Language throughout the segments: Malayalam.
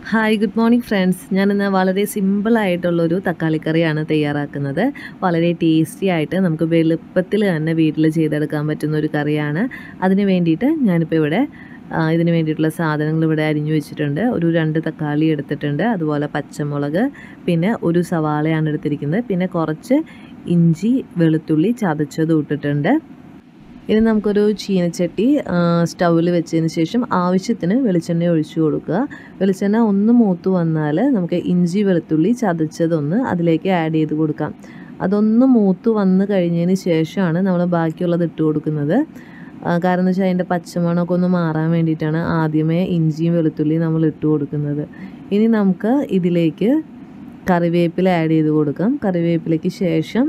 Hi good morning friends. ഞാനിന്ന് വളരെ സിമ്പിളായിട്ടുള്ളൊരു തക്കാളിക്കറിയാണ് തയ്യാറാക്കുന്നത്. വളരെ ടേസ്റ്റി ആയിട്ട് നമുക്ക് എളുപ്പത്തിൽ തന്നെ വീട്ടിൽ ചെയ്തെടുക്കാൻ പറ്റുന്ന ഒരു കറിയാണ്. അതിന് വേണ്ടിയിട്ട് ഞാനിപ്പോൾ ഇവിടെ ഇതിന് വേണ്ടിയിട്ടുള്ള സാധനങ്ങൾ ഇവിടെ അരിഞ്ഞു വെച്ചിട്ടുണ്ട്. ഒരു 2 തക്കാളി എടുത്തിട്ടുണ്ട്, അതുപോലെ പച്ചമുളക്, പിന്നെ ഒരു സവാളയാണ് എടുത്തിരിക്കുന്നത്, പിന്നെ കുറച്ച് ഇഞ്ചി വെളുത്തുള്ളി ചതച്ചതും ഇട്ടിട്ടുണ്ട്. ഇനി നമുക്കൊരു ചീനച്ചട്ടി സ്റ്റൗവിൽ വെച്ചതിന് ശേഷം ആവശ്യത്തിന് വെളിച്ചെണ്ണ ഒഴിച്ചു കൊടുക്കുക. വെളിച്ചെണ്ണ ഒന്ന് മൂത്ത് വന്നാൽ നമുക്ക് ഇഞ്ചി വെളുത്തുള്ളി ചതച്ചതൊന്ന് അതിലേക്ക് ആഡ് ചെയ്ത് കൊടുക്കാം. അതൊന്ന് മൂത്ത് വന്ന് കഴിഞ്ഞതിന് ശേഷമാണ് നമ്മൾ ബാക്കിയുള്ളത് ഇട്ട് കൊടുക്കുന്നത്. കാരണം എന്ന് വെച്ചാൽ അതിൻ്റെ പച്ചമണമൊക്കെ ഒന്ന് മാറാൻ വേണ്ടിയിട്ടാണ് ആദ്യമേ ഇഞ്ചിയും വെളുത്തുള്ളിയും നമ്മൾ ഇട്ട് കൊടുക്കുന്നത്. ഇനി നമുക്ക് ഇതിലേക്ക് കറിവേപ്പില ആഡ് ചെയ്ത് കൊടുക്കാം. കറിവേപ്പിലയ്ക്ക് ശേഷം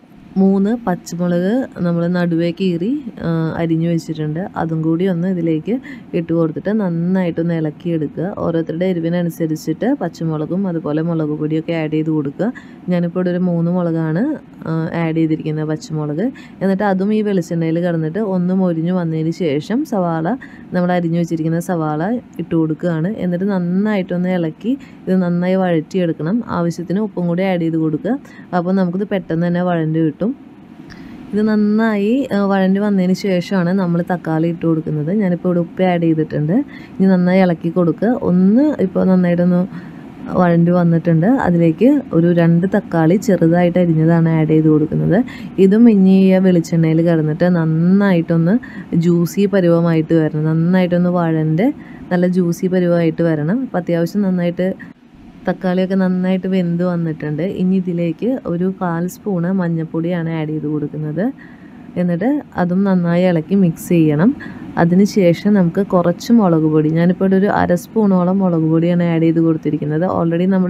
3 പച്ചമുളക് നമ്മൾ നടുവേ കീറി അരിഞ്ഞു വെച്ചിട്ടുണ്ട്. അതും കൂടി ഒന്ന് ഇതിലേക്ക് ഇട്ട് കൊടുത്തിട്ട് നന്നായിട്ടൊന്ന് ഇളക്കിയെടുക്കുക. ഓരോരുത്തരുടെ എരിവിനനുസരിച്ചിട്ട് പച്ചമുളകും അതുപോലെ മുളക് പൊടിയൊക്കെ ആഡ് ചെയ്ത് കൊടുക്കുക. ഞാനിപ്പോൾ ഇവിടെ ഒരു 3 മുളകാണ് ആഡ് ചെയ്തിരിക്കുന്നത്, പച്ചമുളക്. എന്നിട്ട് അതും ഈ വെളിച്ചെണ്ണയിൽ കിടന്നിട്ട് ഒന്ന് മൊരിഞ്ഞ് വന്നതിന് ശേഷം സവാള, നമ്മൾ അരിഞ്ഞു വെച്ചിരിക്കുന്ന സവാള ഇട്ട് കൊടുക്കുകയാണ്. എന്നിട്ട് നന്നായിട്ടൊന്ന് ഇളക്കി ഇത് നന്നായി വഴറ്റിയെടുക്കണം. ആവശ്യത്തിന് ഉപ്പും കൂടി ആഡ് ചെയ്ത് കൊടുക്കുക. അപ്പോൾ നമുക്കിത് പെട്ടെന്ന് തന്നെ വഴണ്ട് കിട്ടും. ഇത് നന്നായി വഴണ്ടി വന്നതിന് ശേഷമാണ് നമ്മൾ തക്കാളി ഇട്ട് കൊടുക്കുന്നത്. ഞാനിപ്പോൾ ഇവിടെ ഉപ്പ് ആഡ് ചെയ്തിട്ടുണ്ട്. ഇനി നന്നായി ഇളക്കി കൊടുക്കുക. ഇപ്പോൾ നന്നായിട്ടൊന്ന് വഴണ്ടി വന്നിട്ടുണ്ട്. അതിലേക്ക് ഒരു 2 തക്കാളി ചെറുതായിട്ട് അരിഞ്ഞതാണ് ആഡ് ചെയ്ത് കൊടുക്കുന്നത്. ഇതും ഇനി വെളിച്ചെണ്ണയിൽ കിടന്നിട്ട് നന്നായിട്ടൊന്ന് ജ്യൂസി പരുവമായിട്ട് വരണം. നന്നായിട്ടൊന്ന് വഴണ്ട് നല്ല ജ്യൂസി പരുവമായിട്ട് വരണം. അപ്പോൾ അത്യാവശ്യം നന്നായിട്ട് തക്കാളിയൊക്കെ നന്നായിട്ട് വെന്ത് വന്നിട്ടുണ്ട്. ഇനി ഇതിലേക്ക് ഒരു 1/4 സ്പൂണ് മഞ്ഞൾപ്പൊടിയാണ് ആഡ് ചെയ്ത് കൊടുക്കുന്നത്. എന്നിട്ട് അതും നന്നായി ഇളക്കി മിക്സ് ചെയ്യണം. അതിന് ശേഷം നമുക്ക് കുറച്ച് മുളക് പൊടി, ഞാനിപ്പോൾ ഇവിടെ ഒരു 1/2 സ്പൂണോളം മുളക് പൊടിയാണ് ആഡ് ചെയ്ത് കൊടുത്തിരിക്കുന്നത്. ഓൾറെഡി നമ്മൾ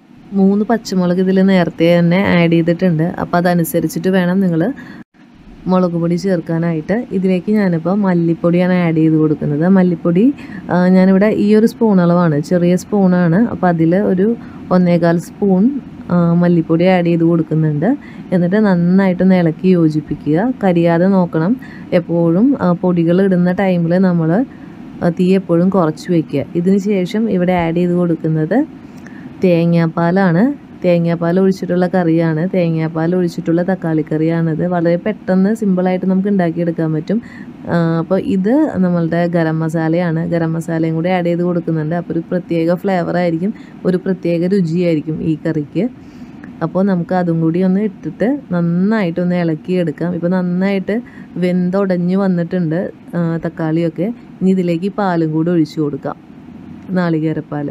3 പച്ചമുളക് ഇതിൽ നേരത്തെ തന്നെ ആഡ് ചെയ്തിട്ടുണ്ട്. അപ്പോൾ അതനുസരിച്ചിട്ട് വേണം നിങ്ങൾ മുളക് പൊടി ചേർക്കാനായിട്ട്. ഇതിലേക്ക് ഞാനിപ്പോൾ മല്ലിപ്പൊടിയാണ് ആഡ് ചെയ്ത് കൊടുക്കുന്നത്. മല്ലിപ്പൊടി ഞാനിവിടെ ഈ ഒരു സ്പൂൺ അളവാണ്, ചെറിയ സ്പൂണാണ്. അപ്പോൾ അതിൽ ഒരു 1.25 സ്പൂൺ മല്ലിപ്പൊടി ആഡ് ചെയ്ത് കൊടുക്കുന്നുണ്ട്. എന്നിട്ട് നന്നായിട്ടൊന്ന് ഇളക്കി യോജിപ്പിക്കുക. കരിയാതെ നോക്കണം. എപ്പോഴും പൊടികൾ ഇടുന്ന ടൈമിൽ നമ്മൾ തീ എപ്പോഴും കുറച്ച് വയ്ക്കുക. ഇതിന് ശേഷം ഇവിടെ ആഡ് ചെയ്ത് കൊടുക്കുന്നത് തേങ്ങാപ്പാലാണ്. തേങ്ങാപ്പാൽ ഒഴിച്ചിട്ടുള്ള കറിയാണ്, തേങ്ങാപ്പാൽ ഒഴിച്ചിട്ടുള്ള തക്കാളി കറിയാണിത്. വളരെ പെട്ടെന്ന് സിമ്പിളായിട്ട് നമുക്ക് ഉണ്ടാക്കിയെടുക്കാൻ പറ്റും. അപ്പോൾ ഇത് നമ്മളുടെ ഗരം മസാലയാണ്. ഗരം മസാലയും കൂടി ആഡ് ചെയ്ത് കൊടുക്കുന്നുണ്ട്. അപ്പോൾ ഒരു പ്രത്യേക ഫ്ലേവറായിരിക്കും, ഒരു പ്രത്യേക രുചിയായിരിക്കും ഈ കറിക്ക്. അപ്പോൾ നമുക്ക് അതും കൂടി ഒന്ന് ഇട്ടിട്ട് നന്നായിട്ടൊന്ന് ഇളക്കിയെടുക്കാം. ഇപ്പോൾ നന്നായിട്ട് വെന്തുടഞ്ഞ് വന്നിട്ടുണ്ട് തക്കാളിയൊക്കെ. ഇനി ഇതിലേക്ക് പാലും കൂടി ഒഴിച്ചു കൊടുക്കാം, നാളികേരപ്പാൽ.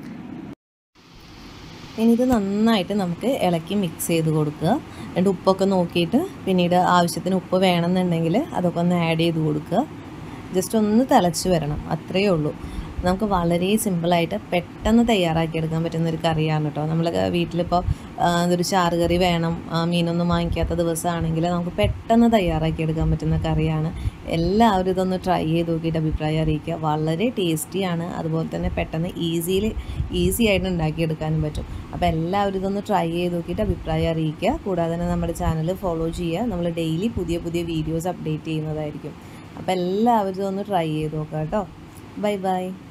ഇനി ഇത് നന്നായിട്ട് നമുക്ക് ഇളക്കി മിക്സ് ചെയ്ത് കൊടുക്കുക. എന്നിട്ട് ഉപ്പൊക്കെ നോക്കിയിട്ട് പിന്നീട് ആവശ്യത്തിന് ഉപ്പ് വേണമെന്നുണ്ടെങ്കിൽ അതൊക്കെ ഒന്ന് ആഡ് ചെയ്ത് കൊടുക്കുക. ജസ്റ്റ് ഒന്ന് തിളച്ച് വരണം, അത്രയേ ഉള്ളൂ. നമുക്ക് വളരെ സിമ്പിളായിട്ട് പെട്ടെന്ന് തയ്യാറാക്കിയെടുക്കാൻ പറ്റുന്നൊരു കറിയാണ് കേട്ടോ. നമ്മൾ വീട്ടിലിപ്പോൾ ഒരു ചാറ് കറി വേണം, മീനൊന്നും വാങ്ങിക്കാത്ത ദിവസമാണെങ്കിൽ നമുക്ക് പെട്ടെന്ന് തയ്യാറാക്കിയെടുക്കാൻ പറ്റുന്ന കറിയാണ്. എല്ലാവരും ഇതൊന്ന് ട്രൈ ചെയ്ത് നോക്കിയിട്ട് അഭിപ്രായം അറിയിക്കുക. വളരെ ടേസ്റ്റിയാണ്, അതുപോലെ തന്നെ പെട്ടെന്ന് ഈസി ആയിട്ട് ഉണ്ടാക്കിയെടുക്കാനും പറ്റും. അപ്പോൾ എല്ലാവരും ഇതൊന്ന് ട്രൈ ചെയ്ത് നോക്കിയിട്ട് അഭിപ്രായം അറിയിക്കുക. കൂടാതെ തന്നെ നമ്മുടെ ചാനൽ ഫോളോ ചെയ്യുക. നമ്മൾ ഡെയിലി പുതിയ വീഡിയോസ് അപ്ഡേറ്റ് ചെയ്യുന്നതായിരിക്കും. അപ്പോൾ എല്ലാവരും ഇതൊന്ന് ട്രൈ ചെയ്ത് നോക്കുക കേട്ടോ. Bye by.